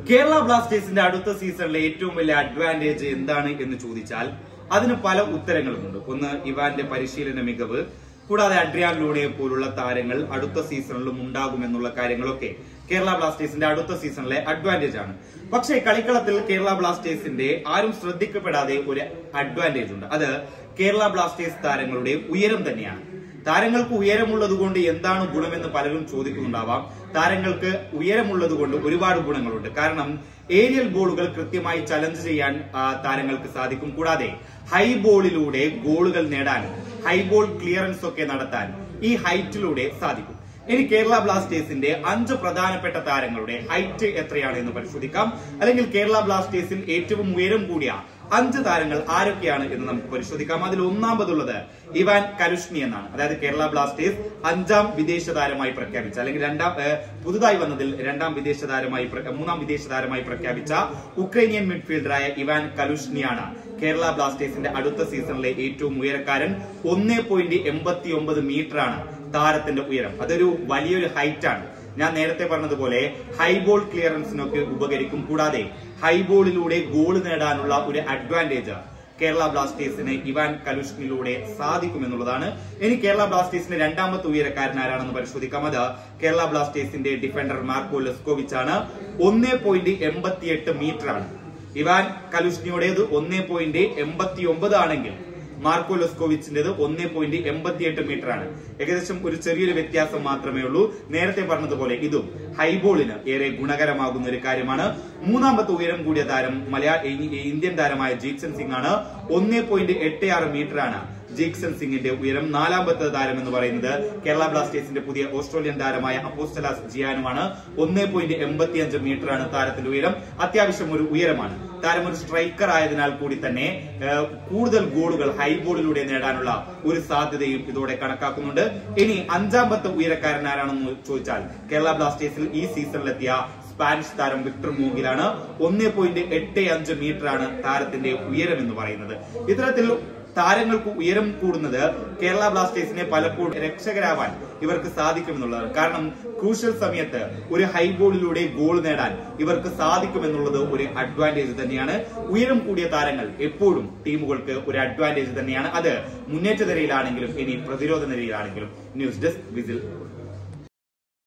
കേരള ബ്ലാസ്റ്റേഴ്സിന്റെ അടുത്ത സീസണിലെ ഏറ്റവും വലിയ അഡ്വാൻറ്റേജ് എന്താണ് എന്ന് ചോദിച്ചാൽ അതിന് പല ഉത്തരങ്ങളുമുണ്ട്. ഒന്ന്, ഇവാന്റെ പരിശീലന മികവ്, കൂടാതെ അഡ്രിയാൻ ലൂണയെ പോലുള്ള താരങ്ങൾ അടുത്ത സീസണിലും ഉണ്ടാകുമെന്നുള്ള കാര്യങ്ങളൊക്കെ കേരള ബ്ലാസ്റ്റേഴ്സിന്റെ അടുത്ത സീസണിലെ അഡ്വാൻറ്റേജ് ആണ്. പക്ഷേ കളിക്കളത്തിൽ കേരള ബ്ലാസ്റ്റേഴ്സിന്റെ ആരും ശ്രദ്ധിക്കപ്പെടാതെ ഒരു അഡ്വാൻറ്റേജ് ഉണ്ട്. അത് കേരള ബ്ലാസ്റ്റേഴ്സ് താരങ്ങളുടെ ഉയരം തന്നെയാണ്. താരങ്ങൾക്ക് ഉയരമുള്ളത് കൊണ്ട് എന്താണ് ഗുണമെന്ന് പലരും ചോദിക്കുന്നുണ്ടാവാം. താരങ്ങൾക്ക് ഉയരമുള്ളത് കൊണ്ട് ഒരുപാട് ഗുണങ്ങളുണ്ട്. കാരണം ഏരിയൽ ബോളുകൾ കൃത്യമായി ചലഞ്ച് ചെയ്യാൻ താരങ്ങൾക്ക് സാധിക്കും. കൂടാതെ ഹൈ ബോളിലൂടെ ഗോളുകൾ നേടാൻ, ഹൈ ബോൾ ക്ലിയറൻസ് ഒക്കെ നടത്താൻ ഈ ഹൈറ്റിലൂടെ സാധിക്കും. ഇനി കേരള ബ്ലാസ്റ്റേഴ്സിന്റെ 5 പ്രധാനപ്പെട്ട താരങ്ങളുടെ ഹൈറ്റ് എത്രയാണ് എന്ന് പരിശോധിക്കാം. അല്ലെങ്കിൽ കേരള ബ്ലാസ്റ്റേഴ്സിൽ ഏറ്റവും ഉയരം കൂടിയ 5 താരങ്ങൾ ആരൊക്കെയാണ് എന്ന് നമുക്ക് പരിശോധിക്കാം. അതിൽ ഒന്നാമതുള്ളത് ഇവാൻ കലുഷ്നി എന്നാണ്. അതായത് കേരള ബ്ലാസ്റ്റേഴ്സ് 5ാം വിദേശ താരമായി പ്രഖ്യാപിച്ച, അല്ലെങ്കിൽ പുതുതായി വന്നതിൽ 2ാം വിദേശ താരമായി 3ാം വിദേശ താരമായി പ്രഖ്യാപിച്ച ഉക്രൈനിയൻ മിഡ്ഫീൽഡറായ ഇവാൻ കലുഷ്നിയാണ് കേരള ബ്ലാസ്റ്റേഴ്സിന്റെ അടുത്ത സീസണിലെ ഏറ്റവും ഉയരക്കാരൻ. 1.89 മീറ്ററാണ് താരത്തിന്റെ ഉയരം. അതൊരു വലിയൊരു ഹൈറ്റ് ആണ്. ഞാൻ നേരത്തെ പറഞ്ഞതുപോലെ ഹൈബോൾ ക്ലിയറൻസിനൊക്കെ ഉപകരിക്കും. കൂടാതെ ഹൈബോളിലൂടെ ഗോൾ നേടാനുള്ള ഒരു അഡ്വാൻറ്റേജ് കേരള ബ്ലാസ്റ്റേഴ്സിന് ഇവാൻ കലുഷ്നിലൂടെ സാധിക്കുമെന്നുള്ളതാണ്. ഇനി കേരള ബ്ലാസ്റ്റേഴ്സിന്റെ 2ാമത്തെ ഉയരക്കാരൻ ആരാണെന്ന് പരിശോധിക്കാം. അത് കേരള ബ്ലാസ്റ്റേഴ്സിന്റെ ഡിഫൻഡർ മാർക്കോ ലെസ്കോവിച്ച് ആണ്. 1.88 മീറ്ററാണ്. ഇവാൻ കലുഷ്നിയുടേത് 1.89 ആണെങ്കിൽ മാർക്കോ ലെസ്കോവിച്ചിന്റേത് 1.88 മീറ്ററാണ്. ഏകദേശം ഒരു ചെറിയൊരു വ്യത്യാസം മാത്രമേ ഉള്ളൂ. നേരത്തെ പറഞ്ഞതുപോലെ ഇതും ഹൈബോളിന് ഏറെ ഗുണകരമാകുന്ന ഒരു കാര്യമാണ്. 3ാമത്തെ ഉയരം കൂടിയ താരം ഇന്ത്യൻ താരമായ ജീക്സൺ സിംഗ് ആണ്. 1.86 മീറ്ററാണ് ജീക്സൺ സിംഗിന്റെ ഉയരം. 4ാമത്തെ താരം എന്ന് പറയുന്നത് കേരള ബ്ലാസ്റ്റേഴ്സിന്റെ പുതിയ ഓസ്ട്രേലിയൻ താരമായ അപ്പോസ്റ്റലാസ് ജിയാനുമാണ്. 1.85 മീറ്ററാണ് താരത്തിന്റെ ഉയരം. അത്യാവശ്യം ഒരു ഉയരമാണ്. താരം ഒരു സ്ട്രൈക്കർ ആയതിനാൽ കൂടി തന്നെ കൂടുതൽ ഗോളുകൾ ഹൈബോളിലൂടെ നേടാനുള്ള ഒരു സാധ്യതയും ഇതോടെ കണക്കാക്കുന്നുണ്ട്. ഇനി 5ാമത്തെ ഉയരക്കാരൻ ആരാണെന്ന് ചോദിച്ചാൽ കേരള ബ്ലാസ്റ്റേഴ്സിൽ ഈ സീസണിലെത്തിയ സ്പാനിഷ് താരം വിക്ടർ മൂഗിലാണ്. 1.85 മീറ്ററാണ് താരത്തിന്റെ ഉയരം എന്ന് പറയുന്നത്. ഇത്തരത്തിൽ താരങ്ങൾക്ക് ഉയരം കൂടുന്നത് കേരള ബ്ലാസ്റ്റേഴ്സിനെ പലപ്പോഴും രക്ഷകരാവാൻ ഇവർക്ക് സാധിക്കുമെന്നുള്ളതാണ്. കാരണം ക്രൂഷ്യൽ സമയത്ത് ഒരു ഹൈബോളിലൂടെ ഗോൾ നേടാൻ ഇവർക്ക് സാധിക്കുമെന്നുള്ളത് ഒരു അഡ്വാൻറ്റേജ് തന്നെയാണ്. ഉയരം കൂടിയ താരങ്ങൾ എപ്പോഴും ടീമുകൾക്ക് ഒരു അഡ്വാൻറ്റേജ് തന്നെയാണ്. അത് മുന്നേറ്റ നിരയിലാണെങ്കിലും ഇനി പ്രതിരോധ നിരയിലാണെങ്കിലും. News desk whistle.